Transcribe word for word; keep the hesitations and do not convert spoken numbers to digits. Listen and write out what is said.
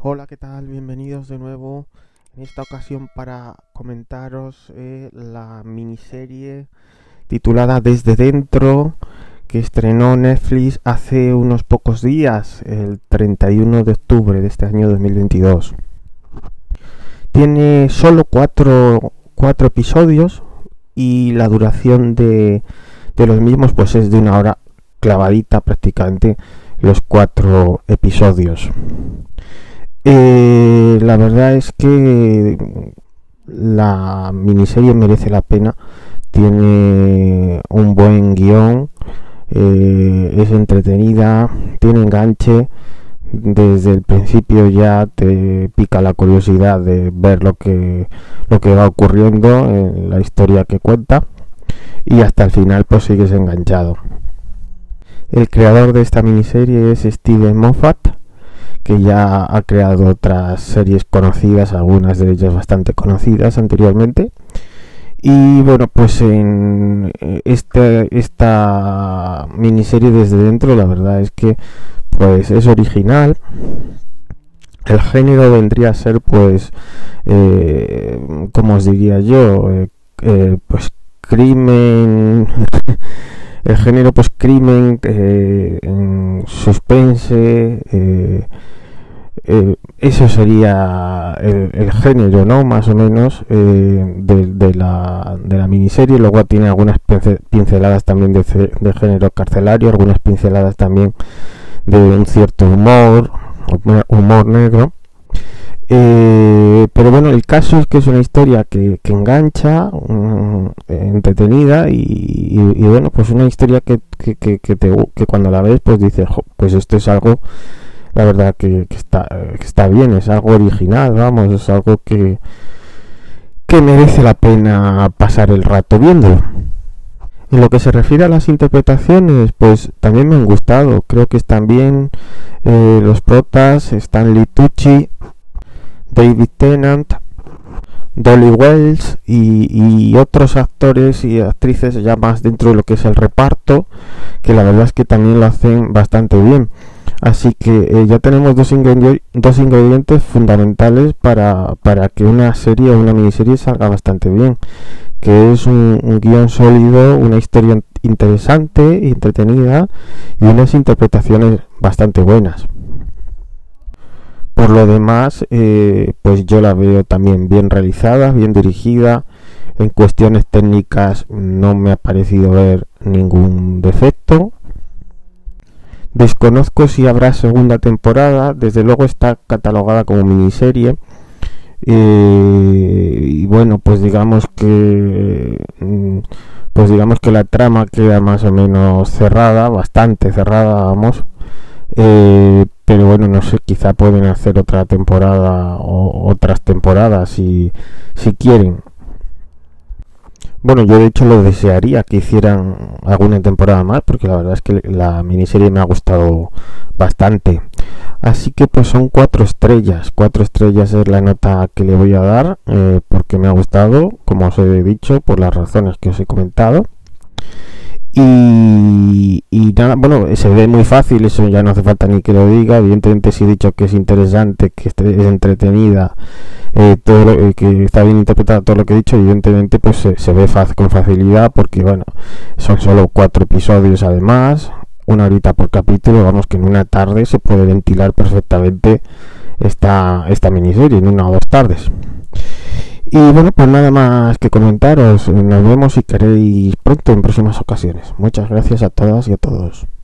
Hola, ¿qué tal? Bienvenidos de nuevo en esta ocasión para comentaros eh, la miniserie titulada Desde Dentro, que estrenó Netflix hace unos pocos días, el treinta y uno de octubre de este año dos mil veintidós. Tiene solo cuatro, cuatro episodios y la duración de, de los mismos pues es de una hora clavadita prácticamente los cuatro episodios. Eh, la verdad es que la miniserie merece la pena, tiene un buen guión, eh, es entretenida, tiene enganche, desde el principio ya te pica la curiosidad de ver lo que, lo que va ocurriendo en la historia que cuenta y hasta el final pues sigues enganchado. El creador de esta miniserie es Steven Moffat, que ya ha creado otras series conocidas, algunas de ellas bastante conocidas anteriormente. Y bueno, pues en este, esta miniserie Desde Dentro, la verdad es que pues es original. El género vendría a ser pues, eh, como os diría yo, eh, eh, pues crimen... el género pues crimen, eh, en suspense, eh, eh, eso sería el, el género, ¿no? Más o menos eh, de, de, la, de la miniserie. Luego tiene algunas pinceladas también de, de género carcelario, algunas pinceladas también de un cierto humor, humor negro. Eh, pero bueno, el caso es que es una historia que, que engancha, um, entretenida y, y, y bueno, pues una historia que, que, que, que, te, que cuando la ves pues dices, jo, pues esto es algo, la verdad que, que, está, que está bien, es algo original, vamos, es algo que, que merece la pena pasar el rato viéndolo. En lo que se refiere a las interpretaciones, pues también me han gustado, creo que están bien eh, los protas, Stanley Tucci, David Tennant, Dolly Wells y, y otros actores y actrices ya más dentro de lo que es el reparto, que la verdad es que también lo hacen bastante bien. Así que eh, ya tenemos dos, ingredi dos ingredientes fundamentales para, para que una serie o una miniserie salga bastante bien, que es un, un guión sólido, una historia interesante, entretenida y unas interpretaciones bastante buenas. Por lo demás, eh, pues yo la veo también bien realizada, bien dirigida. En cuestiones técnicas no me ha parecido ver ningún defecto. Desconozco si habrá segunda temporada, desde luego está catalogada como miniserie. Eh, y bueno, pues digamos que pues digamos que la trama queda más o menos cerrada, bastante cerrada, vamos. Eh, pero bueno, no sé, quizá pueden hacer otra temporada o otras temporadas si, si quieren. Bueno, yo de hecho lo desearía que hicieran alguna temporada más, porque la verdad es que la miniserie me ha gustado bastante. Así que pues son cuatro estrellas, cuatro estrellas es la nota que le voy a dar, eh, porque me ha gustado, como os he dicho, por las razones que os he comentado. Y, y nada, bueno, se ve muy fácil, eso ya no hace falta ni que lo diga. Evidentemente si he dicho que es interesante, que es entretenida, eh, todo lo, eh, que está bien interpretado todo lo que he dicho, evidentemente pues se, se ve fácil, con facilidad, porque bueno, son solo cuatro episodios además, una horita por capítulo, vamos que en una tarde se puede ventilar perfectamente esta, esta miniserie, en una o dos tardes. Y bueno, pues nada más que comentaros. Nos vemos si queréis pronto en próximas ocasiones. Muchas gracias a todas y a todos.